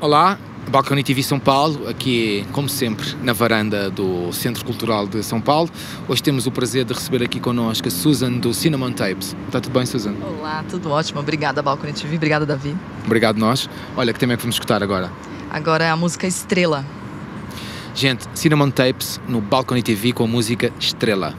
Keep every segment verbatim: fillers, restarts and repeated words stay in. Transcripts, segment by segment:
Olá, BalconyTV São Paulo, aqui como sempre na varanda do Centro Cultural de São Paulo. Hoje temos o prazer de receber aqui connosco a Susan do Cinnamon Tapes. Está tudo bem, Susan? Olá, tudo ótimo. Obrigada, BalconyTV. Obrigada, Davi. Obrigado nós. Olha, que tema é que vamos escutar agora? Agora é a música Estrela. Gente, Cinnamon Tapes no BalconyTV com a música Estrela.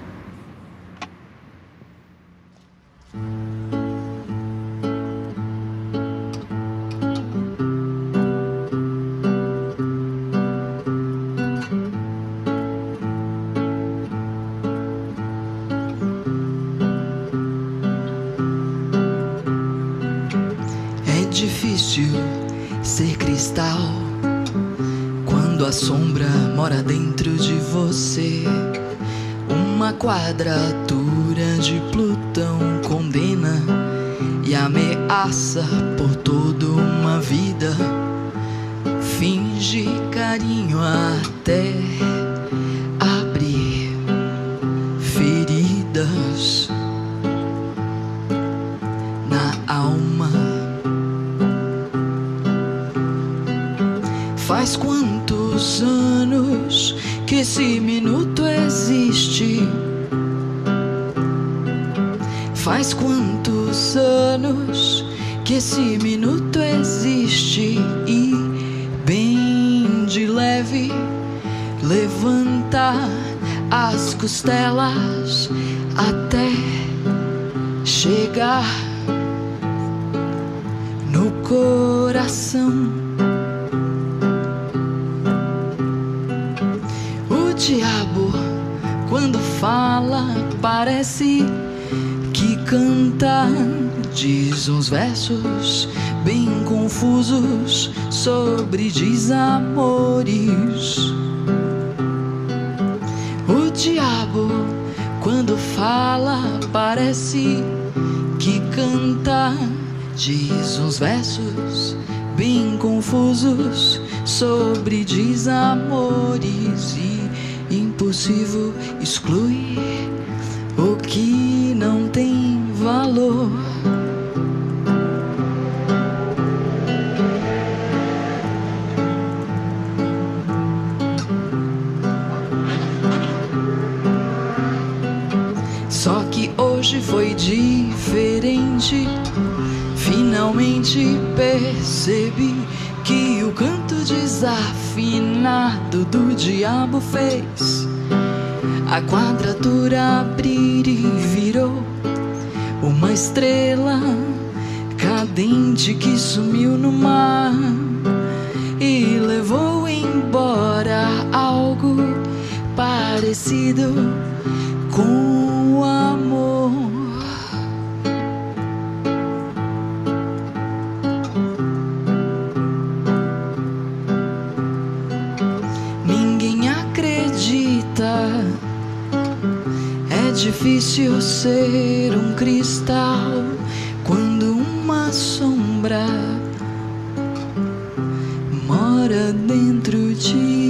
Difícil ser cristal quando a sombra mora dentro de você. Uma quadratura de Plutão condena e ameaça por toda uma vida. Finge carinho até abrir feridas na alma. Faz quantos anos que esse minuto existe? Faz quantos anos que esse minuto existe? E bem de leve levanta as costelas até chegar no coração. O diabo, quando fala, parece que canta. Diz uns versos bem confusos sobre desamores. O diabo, quando fala, parece que canta. Diz uns versos bem confusos sobre desamores. E impossível exclui o que não tem valor. Só que hoje foi diferente. Finalmente percebi que o canto desafinado do diabo fez a quadratura abrir e virou uma estrela cadente que sumiu no mar e levou embora algo parecido com o amor. É difícil ser um cristal quando uma sombra mora dentro de